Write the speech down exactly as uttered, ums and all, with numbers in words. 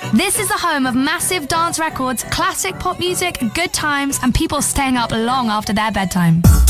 This is the home of massive dance records, classic pop music, good times, and people staying up long after their bedtime.